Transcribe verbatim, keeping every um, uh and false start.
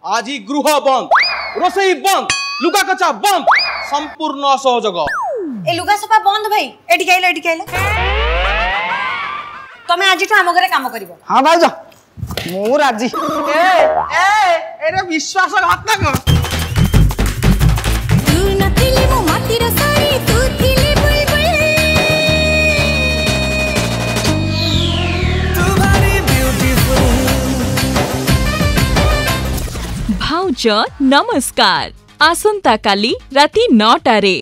आज ही गृह बंद, रोसई बंद, लुगा कचा बंद, संपूर्ण असहयोग। ए लुगा सफा बंद भाई, एठी काइला एठी काइला तमे आज आम घरे काम करिवो। हां भाई जा मु राजी। ए ए एरे विश्वासघात ना कर। तू नथिली मो माटी रा सारी, तू थिली बुलबुल, तू भारी ब्यूटीफुल। भाउज नमस्कार, आसंता काली राति नौ टारे।